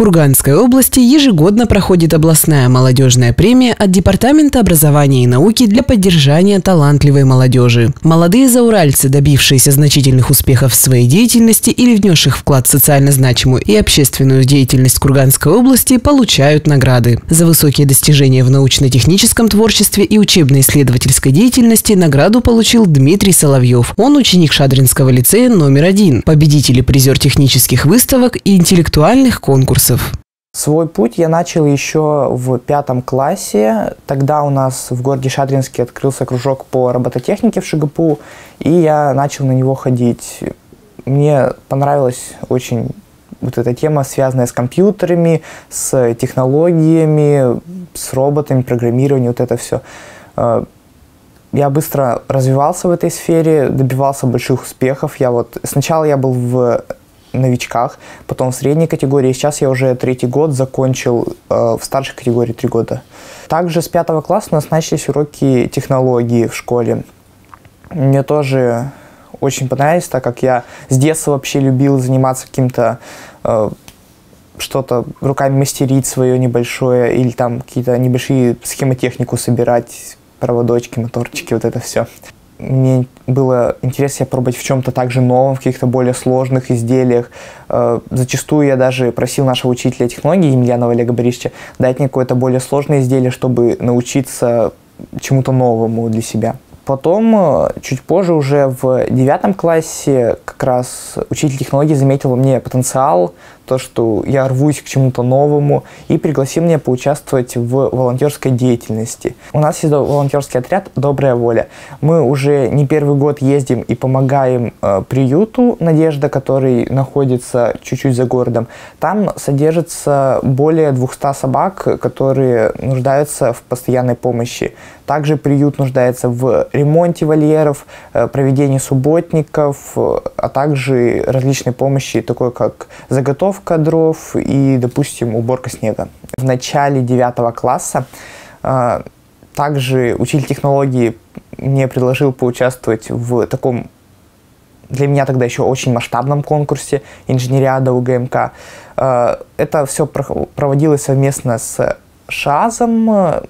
Курганской области ежегодно проходит областная молодежная премия от Департамента образования и науки для поддержания талантливой молодежи. Молодые зауральцы, добившиеся значительных успехов в своей деятельности или внесших вклад в социально значимую и общественную деятельность Курганской области, получают награды. За высокие достижения в научно-техническом творчестве и учебно-исследовательской деятельности награду получил Дмитрий Соловьев. Он ученик Шадринского лицея номер 1, победитель и призер технических выставок и интеллектуальных конкурсов. Свой путь я начал еще в 5 классе. Тогда у нас в городе Шадринске открылся кружок по робототехнике в ШГПУ, и я начал на него ходить. Мне понравилась очень вот эта тема, связанная с компьютерами, с технологиями, с роботами, программированием, вот это все. Я быстро развивался в этой сфере, добивался больших успехов. Сначала я был в новичках, потом в средней категории. Сейчас я уже 3-й год закончил в старшей категории 3 года. Также с 5 класса у нас начались уроки технологии в школе. Мне тоже очень понравились, так как я с детства вообще любил заниматься каким-то что-то руками мастерить свое небольшое, или там какие-то небольшие схемотехнику собирать, проводочки, моторчики, вот это все. Мне было интересно пробовать в чем-то также новом, в каких-то более сложных изделиях. Зачастую я даже просил нашего учителя технологии Емельянова Олега Борисовича дать мне какое-то более сложное изделие, чтобы научиться чему-то новому для себя. Потом, чуть позже, уже в 9 классе, как раз учитель технологии заметил во мне потенциал, то, что я рвусь к чему-то новому, и пригласил меня поучаствовать в волонтерской деятельности. У нас есть волонтерский отряд «Добрая воля». Мы уже не 1-й год ездим и помогаем приюту «Надежда», который находится чуть-чуть за городом. Там содержится более 200 собак, которые нуждаются в постоянной помощи. Также приют нуждается в ремонте вольеров, проведении субботников, а также различной помощи, такой как заготовка дров и, допустим, уборка снега. В начале 9 класса также учитель технологии мне предложил поучаствовать в таком, для меня тогда еще очень масштабном конкурсе «Инженериада УГМК». Это все проводилось совместно с ШАЗом.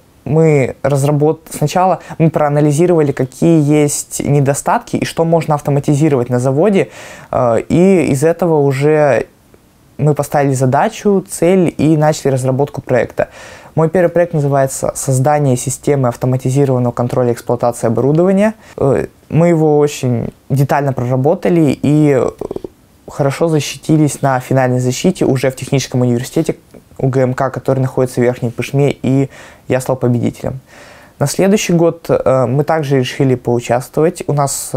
Сначала мы проанализировали, какие есть недостатки и что можно автоматизировать на заводе, и из этого уже мы поставили задачу, цель и начали разработку проекта. Мой первый проект называется «Создание системы автоматизированного контроля эксплуатации оборудования». Мы его очень детально проработали и хорошо защитились на финальной защите уже в техническом университете УГМК, который находится в Верхней Пышме, и я стал победителем. На следующий год мы также решили поучаствовать. У нас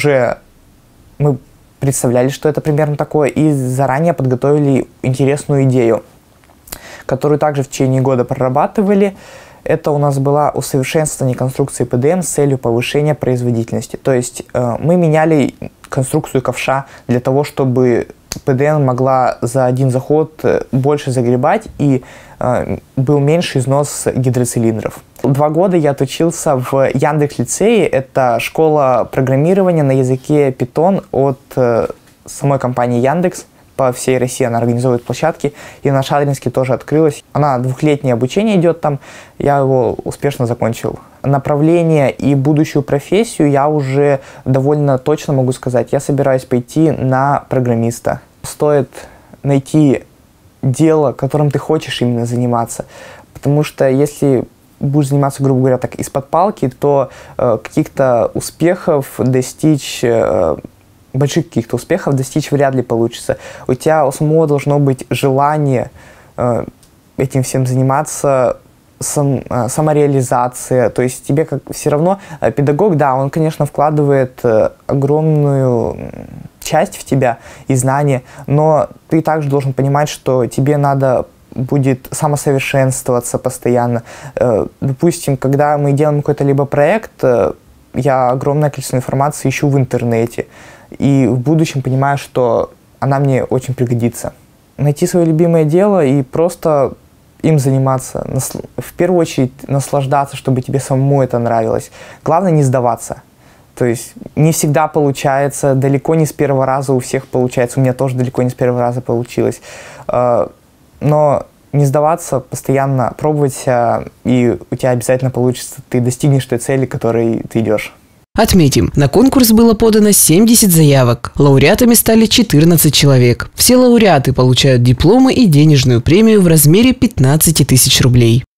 мы представляли, что это примерно такое, и заранее подготовили интересную идею, которую также в течение года прорабатывали. Это у нас было усовершенствование конструкции ПДМ с целью повышения производительности. То есть мы меняли конструкцию ковша для того, чтобы ПДМ могла за один заход больше загребать и был меньше износ гидроцилиндров. 2 года я отучился в Яндекс.Лицее. Это школа программирования на языке Python от самой компании Яндекс. По всей России она организует площадки, и на Шадринске тоже открылась. Она 2-летнее обучение идет там, я его успешно закончил. Направление и будущую профессию я уже довольно точно могу сказать. Я собираюсь пойти на программиста. Стоит найти дело, которым ты хочешь именно заниматься, потому что если будешь заниматься, грубо говоря, так из-под палки, то каких-то успехов достичь... больших каких-то успехов достичь вряд ли получится. У тебя у самого должно быть желание этим всем заниматься, самореализация. То есть тебе все равно педагог, да, он, конечно, вкладывает огромную часть в тебя и знания, но ты также должен понимать, что тебе надо будет самосовершенствоваться постоянно. Допустим, когда мы делаем какой-то либо проект, я огромное количество информации ищу в интернете. И в будущем понимаю, что она мне очень пригодится. Найти свое любимое дело и просто им заниматься. В первую очередь наслаждаться, чтобы тебе самому это нравилось. Главное не сдаваться. То есть не всегда получается, далеко не с первого раза у всех получается. У меня тоже далеко не с первого раза получилось. Но не сдаваться, постоянно пробовать, и у тебя обязательно получится. Ты достигнешь той цели, к которой ты идешь. Отметим, на конкурс было подано 70 заявок. Лауреатами стали 14 человек. Все лауреаты получают дипломы и денежную премию в размере 15 тысяч рублей.